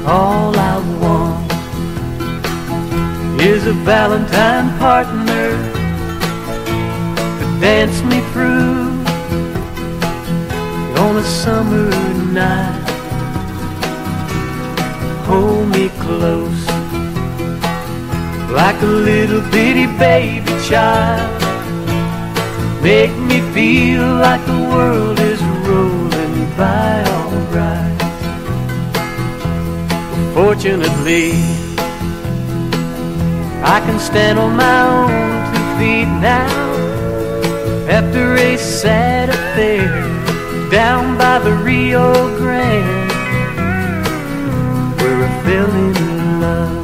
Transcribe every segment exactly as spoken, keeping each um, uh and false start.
All I want is a Valentine partner to dance me through on a summer night. Hold me close like a little bitty baby child. Make me feel like the world is rolling by alright. Fortunately, I can stand on my own two feet now, after a sad affair down by the Rio Grande, where I fell in love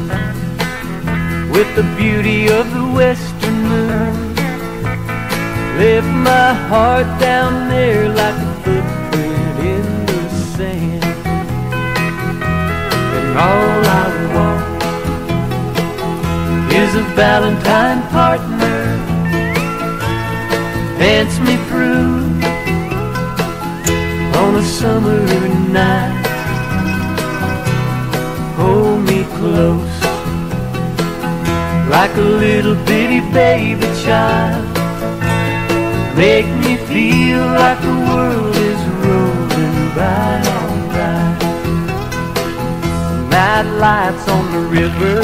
with the beauty of the western moon. Left my heart down there like a footprint in the sand. And all I want is a Valentine partner, dance me through on a summer night. Hold me close like a little bitty baby child. Make me feel like the world is rolling by alright. Night lights on the river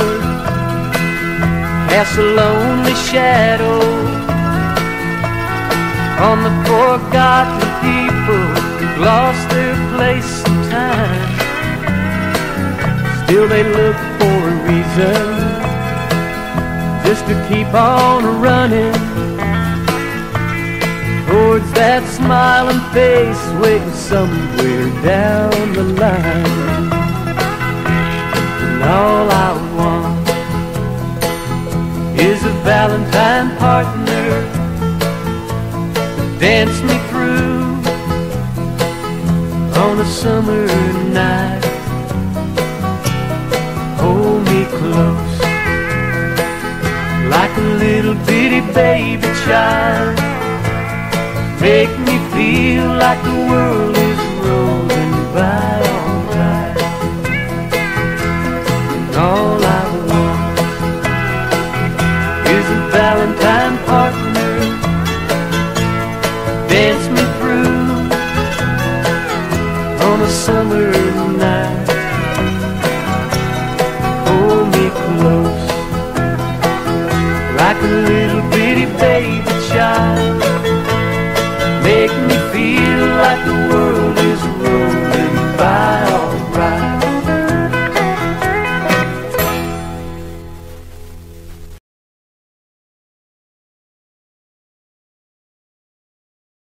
cast a lonely shadow on the forgotten people who've lost their place in time. Still they look for a reason just to keep on running towards that smiling face waiting somewhere down the line. And all I want is a Valentine partner to dance me through on a summer night. Hold me close like a little bitty baby child. Make me feel like the world is rolling by alright. And all I want is a Valentine partner, dance me through on a summer